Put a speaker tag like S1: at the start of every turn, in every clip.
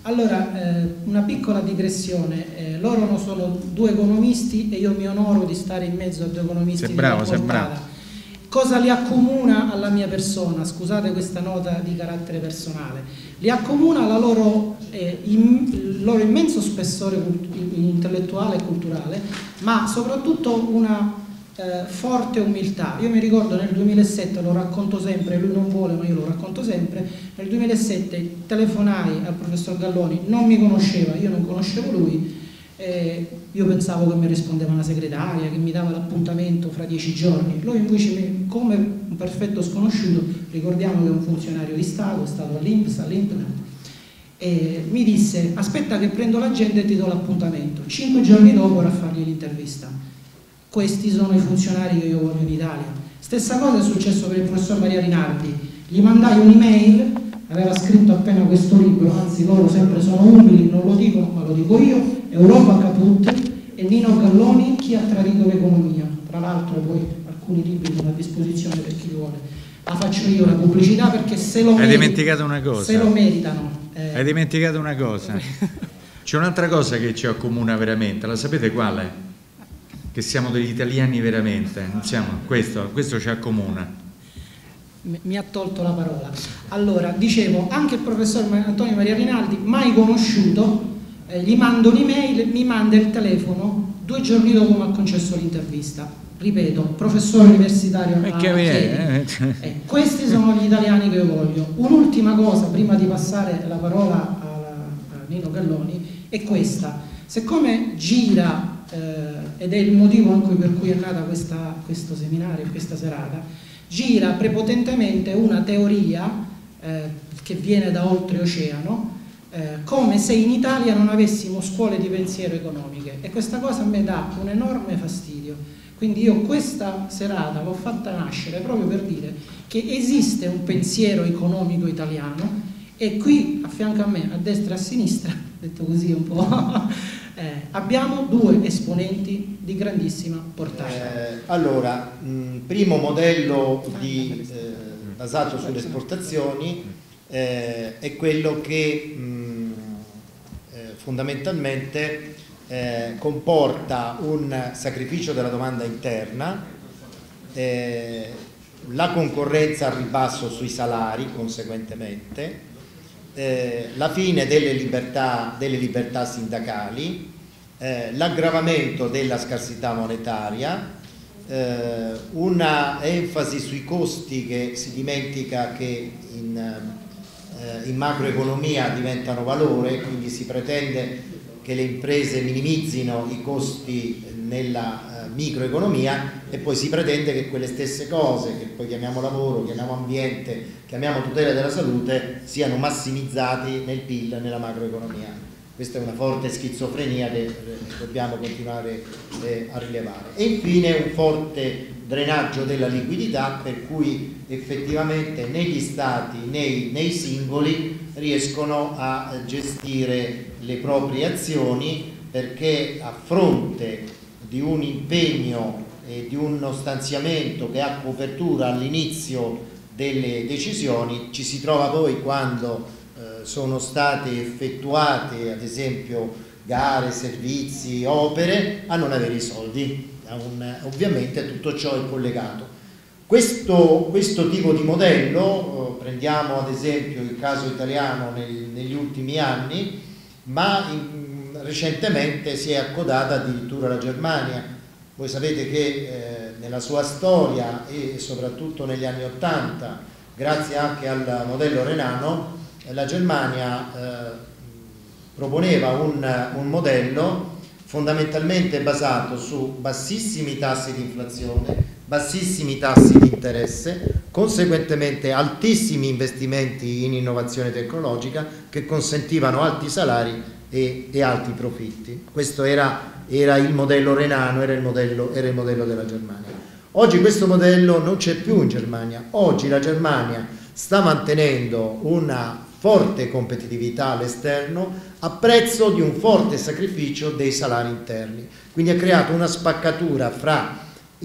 S1: Allora, una piccola digressione, loro non sono due economisti e io mi onoro di stare in mezzo a due economisti.
S2: Sei bravo, sei bravo.
S1: Cosa li accomuna alla mia persona? Scusate questa nota di carattere personale. Li accomuna il loro immenso spessore intellettuale e culturale, ma soprattutto una forte umiltà. Io mi ricordo nel 2007, lo racconto sempre, lui non vuole ma io lo racconto sempre, nel 2007 telefonai al professor Galloni, non mi conosceva, io non conoscevo lui, io pensavo che mi rispondeva una segretaria, che mi dava l'appuntamento fra 10 giorni, lui invece come un perfetto sconosciuto, ricordiamo che è un funzionario di Stato, è stato all'INPS, e mi disse aspetta che prendo l'agenda e ti do l'appuntamento. 5 giorni dopo ero a fargli l'intervista. Questi sono i funzionari che io voglio in Italia. Stessa cosa è successo per il professor Maria Rinaldi, gli mandai un'email, aveva scritto appena questo libro, anzi loro sempre sono umili, non lo dico ma lo dico io, Europa Caput e Nino Galloni, chi ha tradito l'economia. Tra l'altro poi alcuni libri sono a disposizione per chi vuole. La faccio io la pubblicità perché se lo meritano.
S2: Hai dimenticato una cosa.
S1: Se lo meritano.
S2: Hai dimenticato una cosa. C'è un'altra cosa che ci accomuna veramente, la sapete quale? Che siamo degli italiani veramente, non siamo, questo ci accomuna.
S1: Mi ha tolto la parola. Allora, dicevo, anche il professor Antonio Maria Rinaldi, mai conosciuto, gli mando un'email, mi manda il telefono, 2 giorni dopo mi ha concesso l'intervista. Ripeto, professore universitario a Chieti. Questi sono gli italiani che io voglio. Un'ultima cosa, prima di passare la parola a Nino Galloni, è questa. Siccome gira ed è il motivo anche per cui è nata questo seminario, questa serata, gira prepotentemente una teoria che viene da oltreoceano, come se in Italia non avessimo scuole di pensiero economiche, e questa cosa a me dà un enorme fastidio. Quindi io questa serata l'ho fatta nascere proprio per dire che esiste un pensiero economico italiano, e qui a fianco a me, a destra e a sinistra, detto così un po', abbiamo 2 esponenti di grandissima portata.
S3: Allora, primo modello basato sulle esportazioni è quello che fondamentalmente comporta un sacrificio della domanda interna, la concorrenza al ribasso sui salari conseguentemente, la fine delle libertà sindacali, l'aggravamento della scarsità monetaria, una enfasi sui costi che si dimentica che in macroeconomia diventano valore, quindi si pretende che le imprese minimizzino i costi nella microeconomia, e poi si pretende che quelle stesse cose che poi chiamiamo lavoro, chiamiamo ambiente, chiamiamo tutela della salute siano massimizzati nel PIL nella macroeconomia. Questa è una forte schizofrenia che dobbiamo continuare a rilevare. E infine un forte drenaggio della liquidità, per cui effettivamente né gli stati né i singoli riescono a gestire le proprie azioni, perché a fronte di un impegno e di uno stanziamento che ha copertura all'inizio delle decisioni, ci si trova poi quando sono state effettuate ad esempio gare, servizi, opere, a non avere i soldi. Ovviamente tutto ciò è collegato. Questo tipo di modello, prendiamo ad esempio il caso italiano negli ultimi anni, ma recentemente si è accodata addirittura la Germania. Voi sapete che nella sua storia e soprattutto negli anni '80, grazie anche al modello renano, la Germania proponeva un modello fondamentalmente basato su bassissimi tassi di inflazione, bassissimi tassi di interesse, conseguentemente altissimi investimenti in innovazione tecnologica che consentivano alti salari e alti profitti. Questo era il modello renano, era il modello della Germania. Oggi questo modello non c'è più in Germania. Oggi la Germania sta mantenendo una forte competitività all'esterno a prezzo di un forte sacrificio dei salari interni. Quindi ha creato una spaccatura fra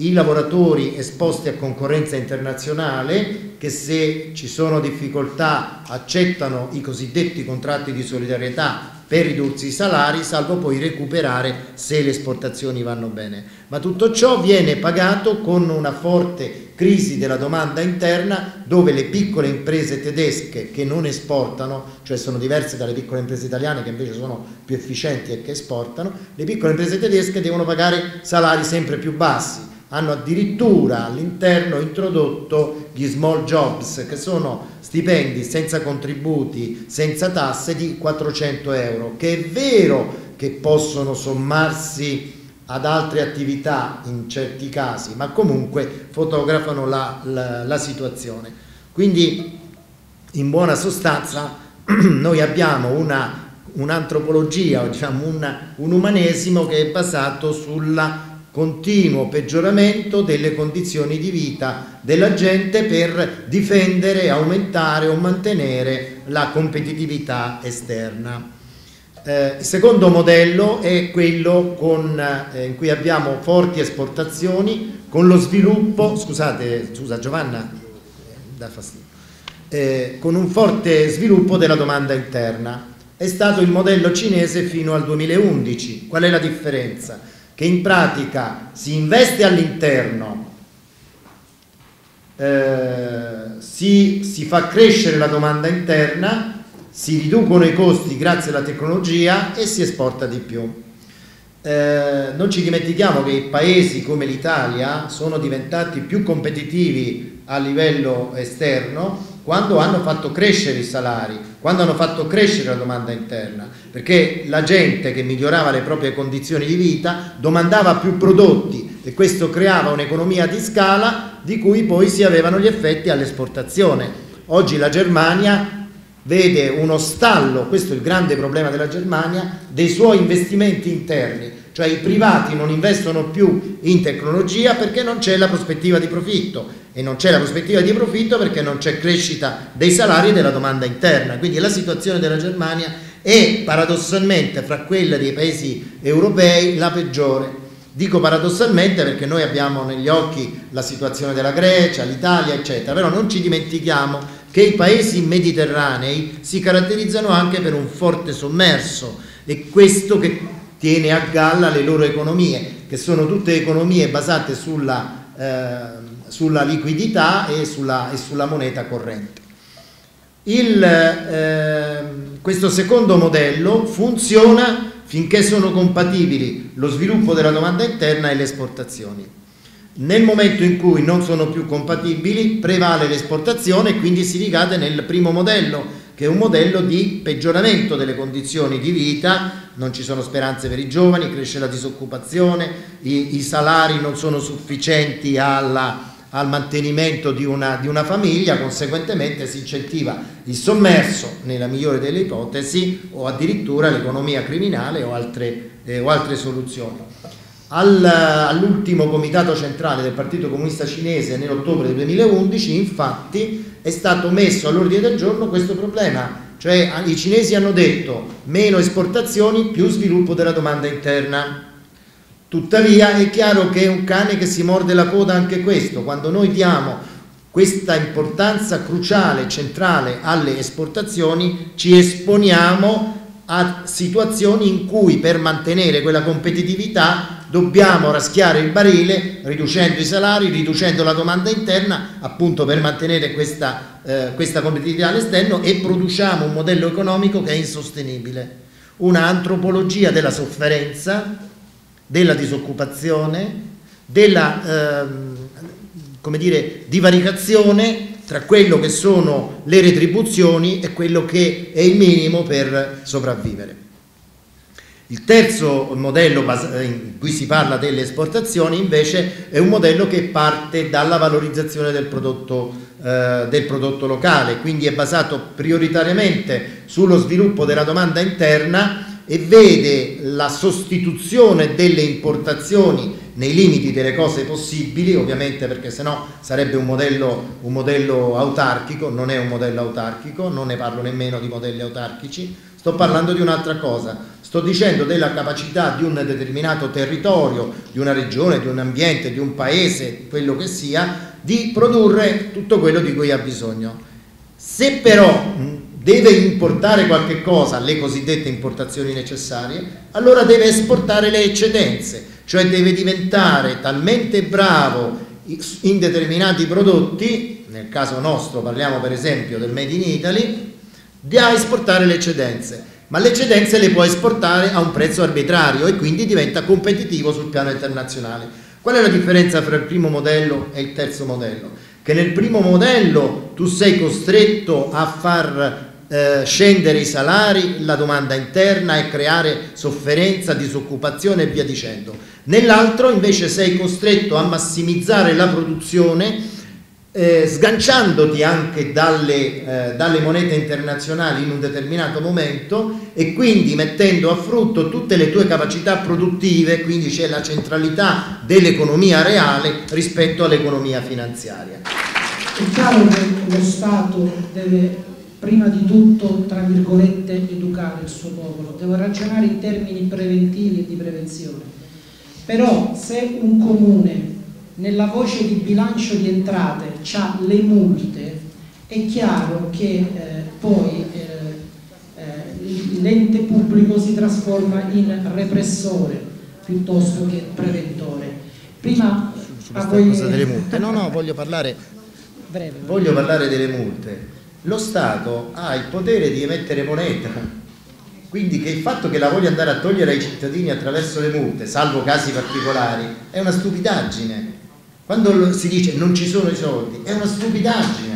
S3: i lavoratori esposti a concorrenza internazionale, che se ci sono difficoltà accettano i cosiddetti contratti di solidarietà per ridursi i salari, salvo poi recuperare se le esportazioni vanno bene. Ma tutto ciò viene pagato con una forte crisi della domanda interna, dove le piccole imprese tedesche che non esportano, cioè sono diverse dalle piccole imprese italiane che invece sono più efficienti e che esportano, le piccole imprese tedesche devono pagare salari sempre più bassi. Hanno addirittura all'interno introdotto gli small jobs, che sono stipendi senza contributi, senza tasse di 400 euro, che è vero che possono sommarsi ad altre attività in certi casi, ma comunque fotografano la situazione. Quindi in buona sostanza noi abbiamo un'antropologia, o diciamo un umanesimo che è basato sul continuo peggioramento delle condizioni di vita della gente per difendere, aumentare o mantenere la competitività esterna. Il secondo modello è quello in cui abbiamo forti esportazioni con lo sviluppo, scusa Giovanna, dà fastidio, con un forte sviluppo della domanda interna. È stato il modello cinese fino al 2011. Qual è la differenza? Che in pratica si investe all'interno, si fa crescere la domanda interna, si riducono i costi grazie alla tecnologia e si esporta di più. Non ci dimentichiamo che i paesi come l'Italia sono diventati più competitivi a livello esterno quando hanno fatto crescere i salari, quando hanno fatto crescere la domanda interna, perché la gente che migliorava le proprie condizioni di vita domandava più prodotti e questo creava un'economia di scala di cui poi si avevano gli effetti all'esportazione. Oggi la Germania vede uno stallo, questo è il grande problema della Germania, dei suoi investimenti interni, cioè i privati non investono più in tecnologia perché non c'è la prospettiva di profitto, e non c'è la prospettiva di profitto perché non c'è crescita dei salari e della domanda interna. Quindi la situazione della Germania è paradossalmente fra quella dei paesi europei la peggiore. Dico paradossalmente perché noi abbiamo negli occhi la situazione della Grecia, l'Italia, eccetera, però non ci dimentichiamo che i paesi mediterranei si caratterizzano anche per un forte sommerso, e questo che tiene a galla le loro economie, che sono tutte economie basate sulla liquidità e sulla moneta corrente. Questo secondo modello funziona finché sono compatibili lo sviluppo della domanda interna e le esportazioni. Nel momento in cui non sono più compatibili prevale l'esportazione e quindi si ricade nel primo modello, che è un modello di peggioramento delle condizioni di vita. Non ci sono speranze per i giovani, cresce la disoccupazione, i salari non sono sufficienti al mantenimento di una famiglia, conseguentemente si incentiva il sommerso nella migliore delle ipotesi, o addirittura l'economia criminale o altre soluzioni. All'ultimo comitato centrale del Partito Comunista Cinese nell'ottobre del 2011 infatti è stato messo all'ordine del giorno questo problema, cioè i cinesi hanno detto meno esportazioni, più sviluppo della domanda interna. Tuttavia è chiaro che è un cane che si morde la coda anche questo. Quando noi diamo questa importanza cruciale, centrale alle esportazioni, ci esponiamo a situazioni in cui per mantenere quella competitività dobbiamo raschiare il barile, riducendo i salari, riducendo la domanda interna, appunto per mantenere questa competitività all'esterno, e produciamo un modello economico che è insostenibile. Una antropologia della sofferenza, della disoccupazione, della divaricazione tra quello che sono le retribuzioni e quello che è il minimo per sopravvivere. Il terzo modello in cui si parla delle esportazioni invece è un modello che parte dalla valorizzazione del prodotto locale, quindi è basato prioritariamente sullo sviluppo della domanda interna e vede la sostituzione delle importazioni nei limiti delle cose possibili, ovviamente, perché sennò sarebbe un modello autarchico. Non è un modello autarchico, non ne parlo nemmeno di modelli autarchici, sto parlando di un'altra cosa. sto dicendo della capacità di un determinato territorio, di una regione, di un ambiente, di un paese, quello che sia, di produrre tutto quello di cui ha bisogno. Se però deve importare qualche cosa, le cosiddette importazioni necessarie, allora deve esportare le eccedenze, cioè deve diventare talmente bravo in determinati prodotti, nel caso nostro parliamo per esempio del Made in Italy, da esportare le eccedenze, ma le eccedenze le può esportare a un prezzo arbitrario e quindi diventa competitivo sul piano internazionale. Qual è la differenza fra il primo modello e il terzo modello? Che nel primo modello tu sei costretto a far scendere i salari, la domanda interna e creare sofferenza, disoccupazione e via dicendo. Nell'altro invece sei costretto a massimizzare la produzione, sganciandoti anche dalle monete internazionali in un determinato momento e quindi mettendo a frutto tutte le tue capacità produttive, quindi c'è la centralità dell'economia reale rispetto all'economia finanziaria.
S1: È chiaro che lo Stato deve prima di tutto, tra virgolette, educare il suo popolo, deve ragionare in termini preventivi e di prevenzione. Però se un comune nella voce di bilancio di entrate ha le multe, è chiaro che poi l'ente pubblico si trasforma in repressore piuttosto che preventore. Prima
S3: cosa delle multe. No, voglio parlare delle multe. Lo Stato ha il potere di emettere moneta, quindi che il fatto che la voglia andare a togliere ai cittadini attraverso le multe, salvo casi particolari, è una stupidaggine. Quando si dice non ci sono i soldi, è una stupidaggine,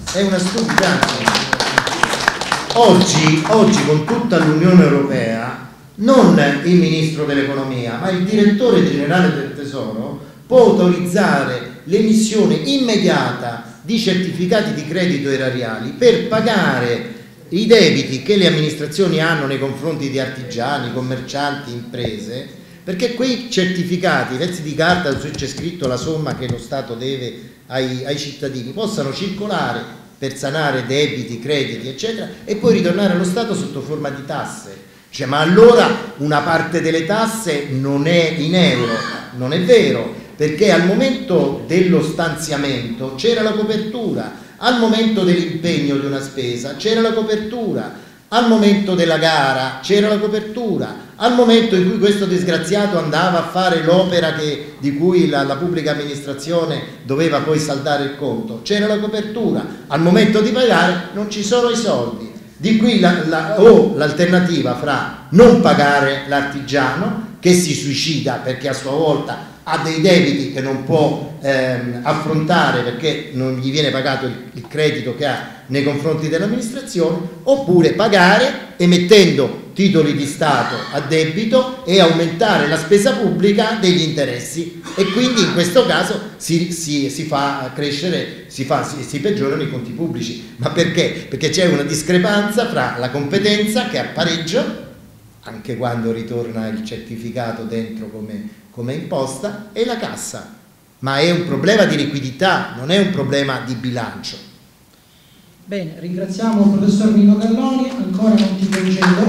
S3: Oggi con tutta l'Unione Europea, non il Ministro dell'Economia, ma il Direttore Generale del Tesoro può autorizzare l'emissione immediata di certificati di credito erariali per pagare i debiti che le amministrazioni hanno nei confronti di artigiani, commercianti, imprese, perché quei certificati, pezzi di carta su cui c'è scritto la somma che lo Stato deve ai cittadini, possano circolare per sanare debiti, crediti, eccetera, e poi ritornare allo Stato sotto forma di tasse. Cioè, ma allora una parte delle tasse non è in euro, non è vero, perché al momento dello stanziamento c'era la copertura, al momento dell'impegno di una spesa c'era la copertura, al momento della gara c'era la copertura, al momento in cui questo disgraziato andava a fare l'opera di cui la pubblica amministrazione doveva poi saldare il conto, c'era la copertura, al momento di pagare non ci sono i soldi. Di qui l'alternativa fra non pagare l'artigiano che si suicida perché a sua volta ha dei debiti che non può affrontare perché non gli viene pagato il credito che ha nei confronti dell'amministrazione, oppure pagare emettendo titoli di Stato a debito e aumentare la spesa pubblica degli interessi, e quindi in questo caso si fa crescere, si peggiorano i conti pubblici. Ma perché? Perché c'è una discrepanza fra la competenza, che è a pareggio anche quando ritorna il certificato dentro come imposta, e la cassa. Ma è un problema di liquidità, non è un problema di bilancio.
S1: Bene, ringraziamo il professor Nino Galloni, ancora non ti concedo,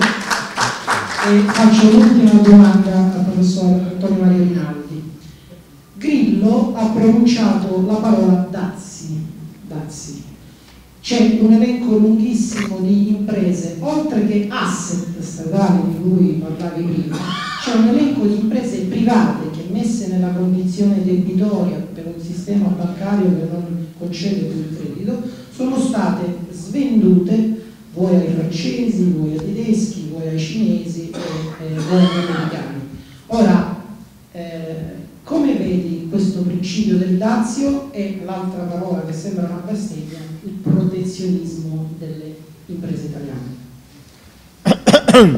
S1: e faccio l'ultima domanda al professor Antonio Maria Rinaldi. Grillo ha pronunciato la parola dazi. C'è un elenco lunghissimo di imprese, oltre che asset statali di cui parlavi prima, c'è un elenco di imprese private che, messe nella condizione debitoria per un sistema bancario che non concede più il credito, sono state svendute vuoi ai francesi, vuoi ai tedeschi, vuoi ai cinesi, vuoi agli americani. Ora, come vedi questo principio del dazio e l'altra parola che sembra una bestemmia, il protezionismo delle imprese italiane?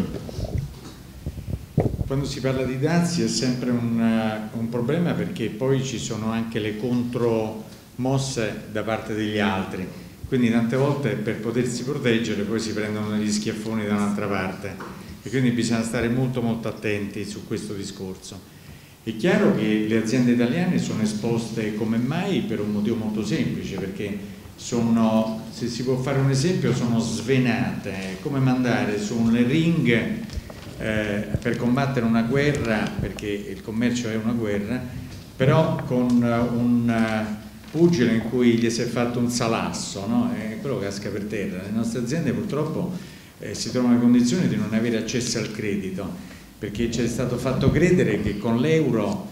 S2: Quando si parla di dazi è sempre un problema, perché poi ci sono anche le contromosse da parte degli altri, quindi tante volte per potersi proteggere poi si prendono degli schiaffoni da un'altra parte, e quindi bisogna stare molto attenti su questo discorso. È chiaro che le aziende italiane sono esposte come mai per un motivo molto semplice, perché sono, se si può fare un esempio, sono svenate. È come mandare su un ring per combattere una guerra, perché il commercio è una guerra, però con un pugile in cui gli si è fatto un salasso, no? E quello casca per terra. Le nostre aziende purtroppo si trovano in condizioni di non avere accesso al credito, perché ci è stato fatto credere che con l'euro,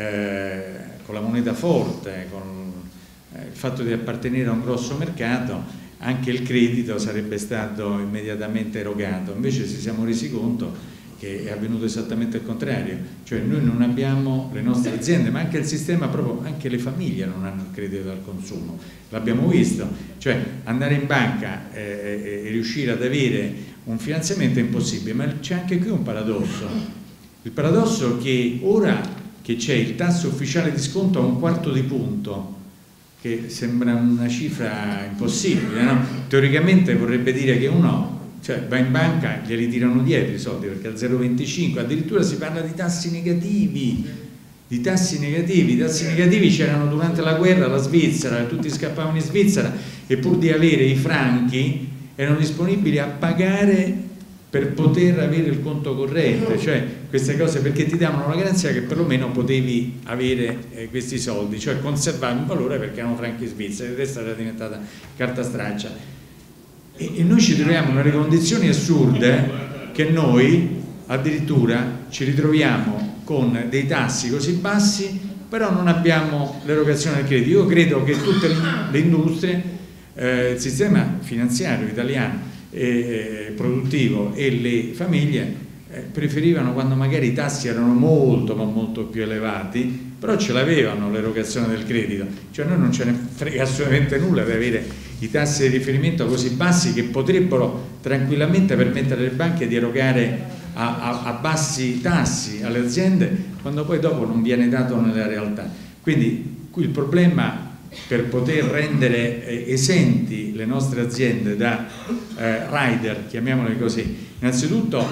S2: con la moneta forte, con il fatto di appartenere a un grosso mercato, anche il credito sarebbe stato immediatamente erogato. Invece ci siamo resi conto che è avvenuto esattamente il contrario, cioè noi non abbiamo, le nostre aziende, ma anche il sistema, proprio anche le famiglie non hanno il credito al consumo, l'abbiamo visto, cioè andare in banca e riuscire ad avere un finanziamento è impossibile. Ma c'è anche qui un paradosso, il paradosso che ora che c'è il tasso ufficiale di sconto a 1/4 punto, che sembra una cifra impossibile, no? Teoricamente vorrebbe dire che uno, cioè, va in banca, glieli tirano dietro i soldi, perché al 0,25 addirittura si parla di tassi negativi. I tassi negativi c'erano durante la guerra, la Svizzera, tutti scappavano in Svizzera e pur di avere i franchi erano disponibili a pagare per poter avere il conto corrente, cioè queste cose, perché ti davano la garanzia che perlomeno potevi avere questi soldi, cioè conservare un valore, perché erano franchi svizzeri, adesso era diventata carta straccia. E noi ci troviamo nelle condizioni assurde che noi addirittura ci ritroviamo con dei tassi così bassi, però non abbiamo l'erogazione del credito. Io credo che tutte le industrie, il sistema finanziario italiano produttivo e le famiglie preferivano, quando magari i tassi erano molto ma molto più elevati, però ce l'avevano l'erogazione del credito, cioè noi non ce ne frega assolutamente nulla di avere i tassi di riferimento così bassi che potrebbero tranquillamente permettere alle banche di erogare a bassi tassi alle aziende, quando poi dopo non viene dato nella realtà. Quindi qui il problema, per poter rendere esenti le nostre aziende da rider, chiamiamole così, innanzitutto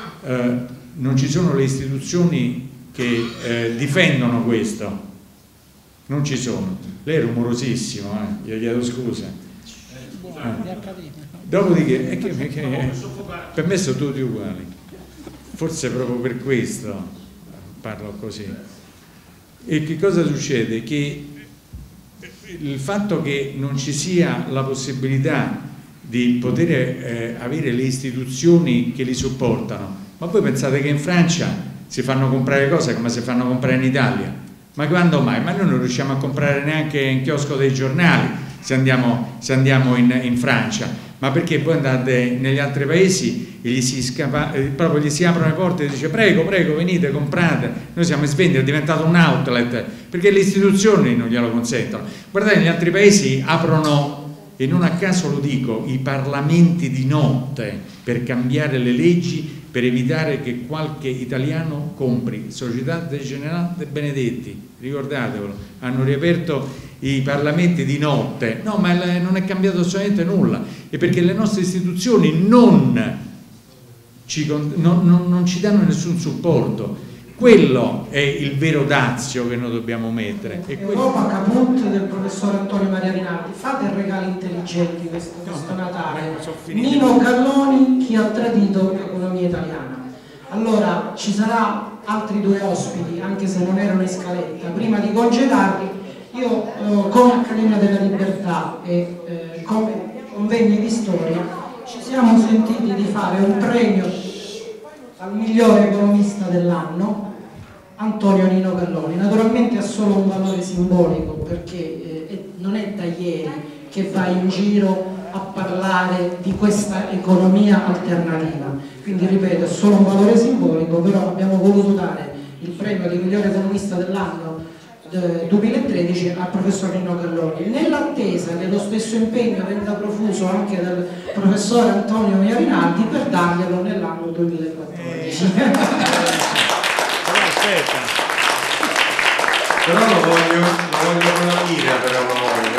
S2: non ci sono le istituzioni che difendono questo, non ci sono. Lei è rumorosissimo, gli chiedo scusa. Dopodiché per me sono tutti uguali, forse proprio per questo parlo così. E che cosa succede? Che il fatto che non ci sia la possibilità di poter avere le istituzioni che li supportano, ma voi pensate che in Francia si fanno comprare cose come si fanno comprare in Italia? Ma quando mai? Ma noi non riusciamo a comprare neanche in chiosco dei giornali se andiamo in Francia. Ma perché poi andate negli altri paesi e gli si aprono le porte e dice prego, venite, comprate. Noi siamo in Svizzera, è diventato un outlet, perché le istituzioni non glielo consentono. Guardate, negli altri paesi aprono, e non a caso lo dico, i parlamenti di notte per cambiare le leggi, per evitare che qualche italiano compri. Società del Generale De Benedetti, ricordatevelo, hanno riaperto i parlamenti di notte. No, ma non è cambiato assolutamente nulla, e perché le nostre istituzioni non ci danno nessun supporto. Quello è il vero dazio che noi dobbiamo mettere.
S1: Europa Caput del professor Antonio Maria Rinaldi, fate regali intelligenti questo Natale. Nino Galloni, chi ha tradito l'economia italiana. Allora ci sarà altri 2 ospiti, anche se non erano in scaletta. Prima di congedarli, io come Accademia della Libertà e come convegni di storia ci siamo sentiti di fare un premio al migliore economista dell'anno, Antonio Nino Galloni. Naturalmente ha solo un valore simbolico, perché non è da ieri che va in giro a parlare di questa economia alternativa, quindi ripeto, è solo un valore simbolico, però abbiamo voluto dare il premio di migliore economista dell'anno 2013 al professor Nino Galloni, nell'attesa che lo stesso impegno venga profuso anche dal professor Antonio Maria Rinaldi per darglielo nell'anno 2014.
S2: Però lo voglio con la mira, però lo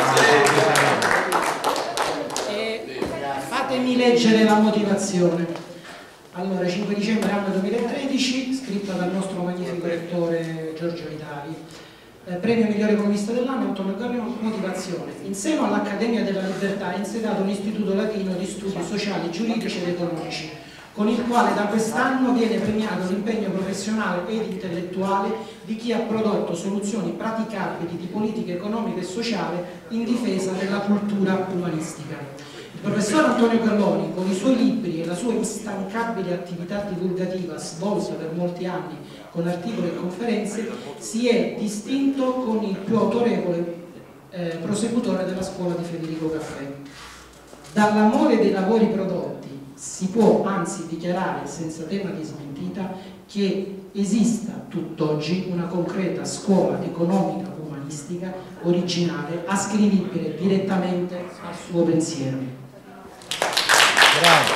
S2: voglio.
S1: Fatemi leggere la motivazione. Allora, 5 dicembre anno 2013, scritta dal nostro magnifico rettore Giorgio Vitali. Premio migliore economista dell'anno Antonio Galloni. Motivazione: in seno all'Accademia della Libertà è insediato un istituto latino di studi sociali, giuridici ed economici, con il quale da quest'anno viene premiato l'impegno professionale ed intellettuale di chi ha prodotto soluzioni praticabili di politica economica e sociale in difesa della cultura umanistica. Il professor Antonio Galloni, con i suoi libri e la sua instancabile attività divulgativa svolta per molti anni con articoli e conferenze, si è distinto con il più autorevole prosecutore della scuola di Federico Caffè. Dall'amore dei lavori prodotti si può anzi dichiarare senza tema di smentita che esista tutt'oggi una concreta scuola economica umanistica originale ascrivibile direttamente al suo pensiero.
S3: Bravo.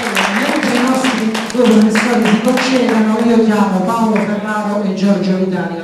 S1: Mentre i nostri due professori si concedano, io chiamo Paolo Ferraro e Giorgio Vitali.